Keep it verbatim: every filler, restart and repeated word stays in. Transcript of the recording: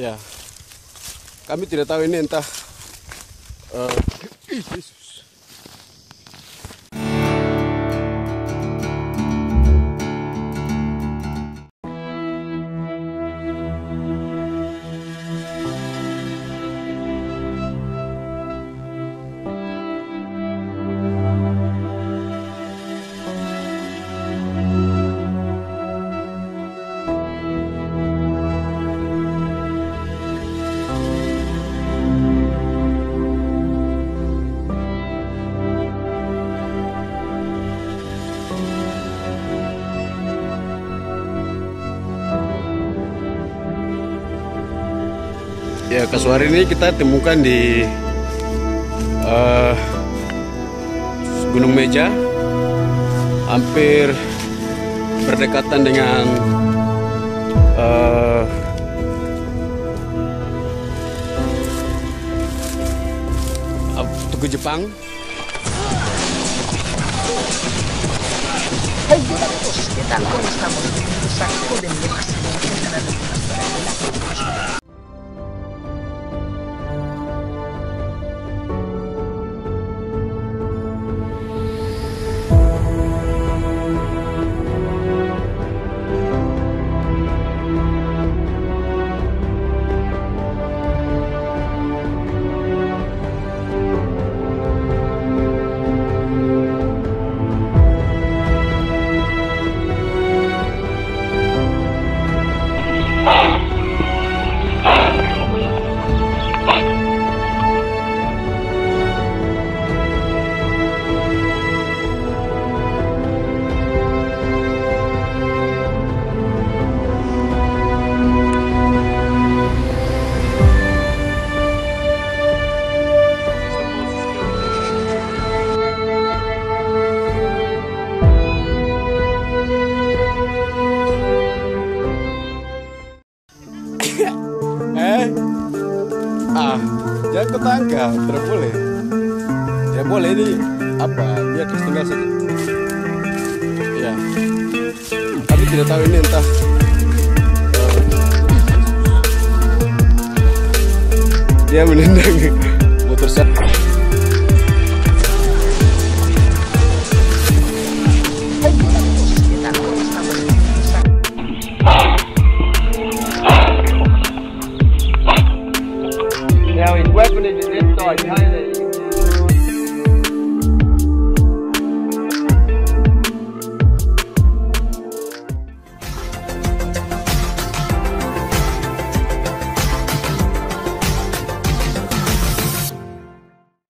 Ya, kami tidak tahu ini entah. Uh, ih, Yesus. Ya, kasuar ini kita temukan di uh, Gunung Meja, hampir berdekatan dengan uh, Tugu Jepang. Hey amigos, ¿qué tal? ¿Cómo estamos? Bienvenidos a Joven Lemas, el canal de temas para el Eh, ah, jangan ke tangga, tidak boleh, tidak boleh ini apa? Biar tinggal saja. Ya, tapi tidak tahu ini entah. Uh, dia menendang motor saya. Now his weapon is in this side behind it.